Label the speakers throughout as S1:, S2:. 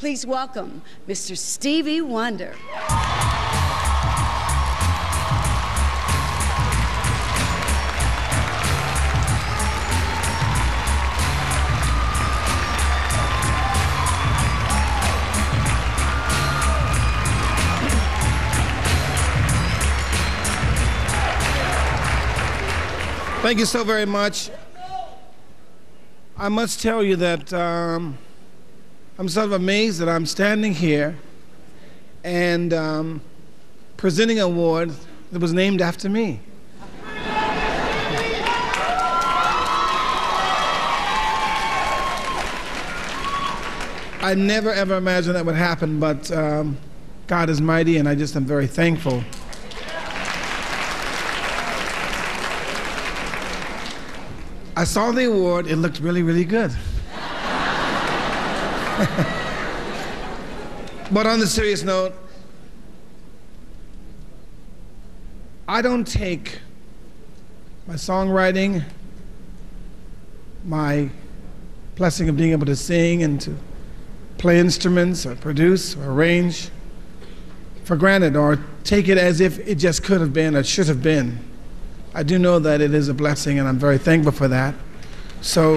S1: Please welcome Mr. Stevie Wonder.
S2: Thank you so very much. I must tell you that I'm sort of amazed that I'm standing here and presenting an award that was named after me. I never ever imagined that would happen, but God is mighty, and I just am very thankful. I saw the award, it looked really, really good. But on the serious note, I don't take my songwriting, my blessing of being able to sing and to play instruments or produce or arrange for granted, or take it as if it just could have been or should have been. I do know that it is a blessing, and I'm very thankful for that. So,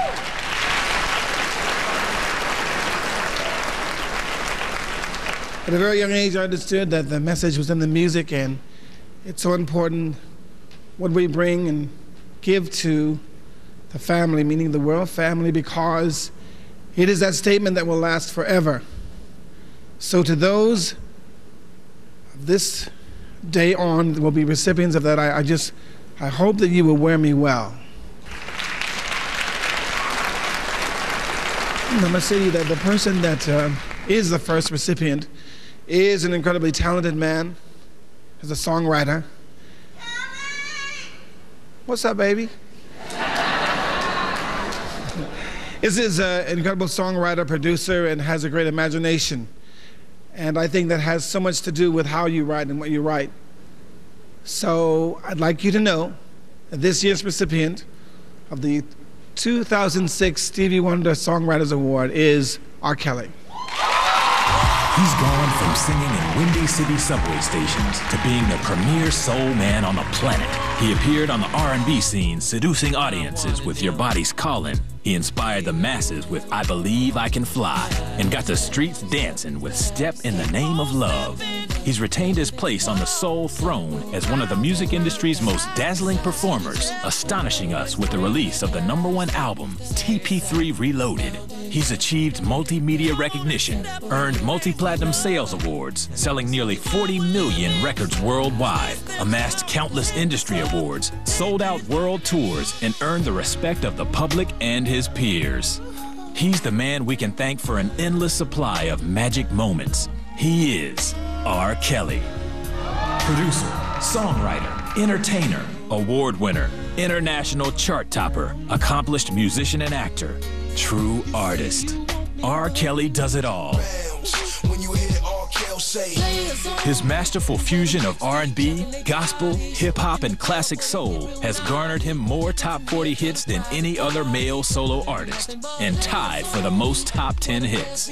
S2: at a very young age, I understood that the message was in the music, and it's so important what we bring and give to the family, meaning the world family, because it is that statement that will last forever. So to those of this day on will be recipients of that, I hope that you will wear me well. I must say to you that the person that is the first recipient is an incredibly talented man, is a songwriter. What's up, baby? This is an incredible songwriter, producer, and has a great imagination. And I think that has so much to do with how you write and what you write. So I'd like you to know that this year's recipient of the 2006 Stevie Wonder Songwriters Award is R. Kelly.
S3: He's gone from singing in Windy City subway stations to being the premier soul man on the planet. He appeared on the R&B scene, seducing audiences with Your Body's Callin'. He inspired the masses with I Believe I Can Fly, and got the streets dancing with Step in the Name of Love. He's retained his place on the soul throne as one of the music industry's most dazzling performers, astonishing us with the release of the #1 album, TP3 Reloaded. He's achieved multimedia recognition, earned multi-platinum sales awards, selling nearly 40 million records worldwide, amassed countless industry awards, sold out world tours, and earned the respect of the public and his peers. He's the man we can thank for an endless supply of magic moments. He is R. Kelly. Producer, songwriter, entertainer, award winner, international chart topper, accomplished musician and actor, true artist. R. Kelly does it all. His masterful fusion of R&B, gospel, hip-hop, and classic soul has garnered him more top 40 hits than any other male solo artist, and tied for the most top 10 hits.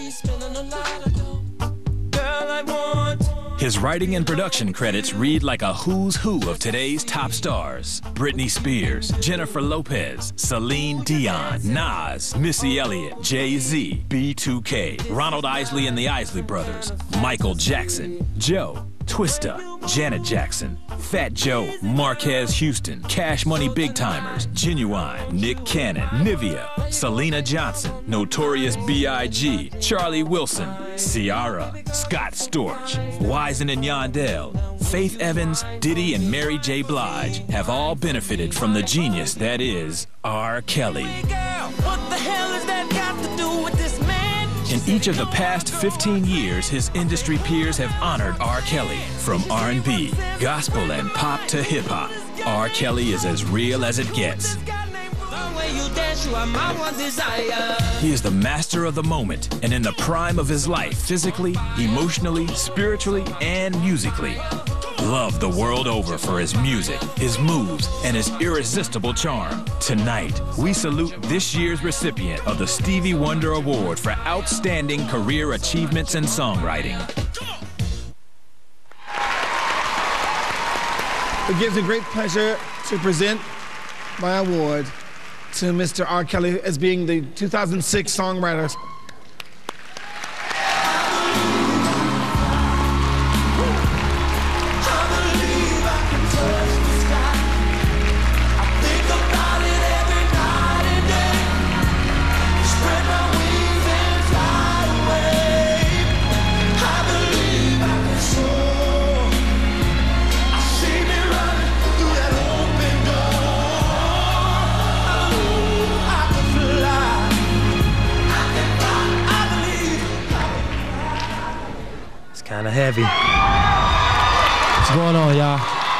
S3: His writing and production credits read like a who's who of today's top stars. Britney Spears, Jennifer Lopez, Celine Dion, Nas, Missy Elliott, Jay-Z, B2K, Ronald Isley and the Isley Brothers, Michael Jackson, Joe, Twista, Janet Jackson, Fat Joe, Marquez Houston, Cash Money Big Timers, Genuine, Nick Cannon, Nivea, Selena Johnson, Notorious B.I.G., Charlie Wilson, Ciara, Scott Storch, Wisin and Yandel, Faith Evans, Diddy, and Mary J. Blige have all benefited from the genius that is R. Kelly.
S4: What the hell is that got to do with this man?
S3: In each of the past 15 years, his industry peers have honored R. Kelly. From R&B, gospel, and pop to hip-hop, R. Kelly is as real as it gets. He is the master of the moment, and in the prime of his life, physically, emotionally, spiritually, and musically. loved the world over for his music, his moves, and his irresistible charm. Tonight, we salute this year's recipient of the Stevie Wonder Award for Outstanding Career Achievements in Songwriting.
S2: It gives me great pleasure to present my award to Mr. R. Kelly as being the 2006 Songwriter.
S5: Kind of heavy. What's going on, y'all?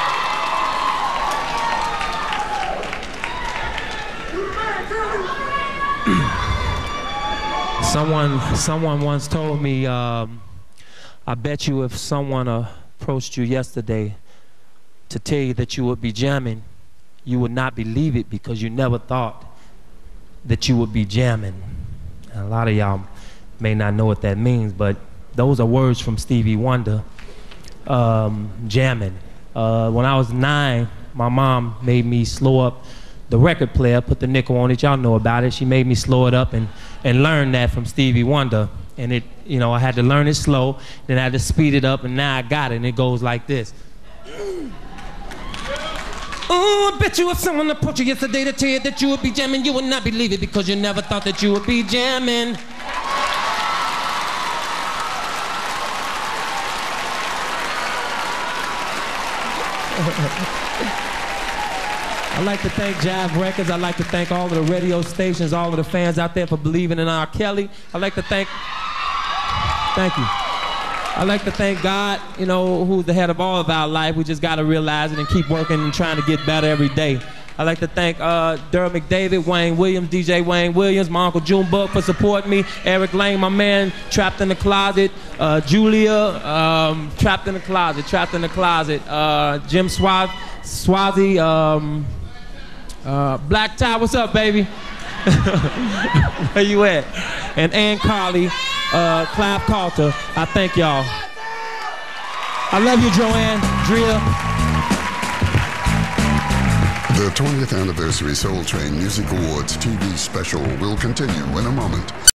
S5: Someone once told me, I bet you if someone approached you yesterday to tell you that you would be jamming, you would not believe it because you never thought that you would be jamming. And a lot of y'all may not know what that means, but those are words from Stevie Wonder, jamming. When I was 9, my mom made me slow up the record player, put the nickel on it, y'all know about it. She made me slow it up and learn that from Stevie Wonder. And it, you know, I had to learn it slow, then I had to speed it up, and now I got it, and it goes like this. Oh, I bet you if someone approached you yesterday to tell you that you would be jamming, you would not believe it because you never thought that you would be jamming. I'd like to thank Jive Records. I'd like to thank all of the radio stations, all of the fans out there for believing in R. Kelly. I'd like to thank you. I'd like to thank God, you know, who's the head of all of our life. We just got to realize it and keep working and trying to get better every day. I'd like to thank Durham McDavid, Wayne Williams, DJ Wayne Williams, my Uncle Junebug for supporting me, Eric Lane, my man, Trapped in the Closet, Julia, Trapped in the Closet, Jim Swazi, Black Tie, what's up, baby? Where you at? And Ann Carly, Clive Carter, I thank y'all. I love you, Joanne, Drea.
S6: The 20th Anniversary Soul Train Music Awards TV special will continue in a moment.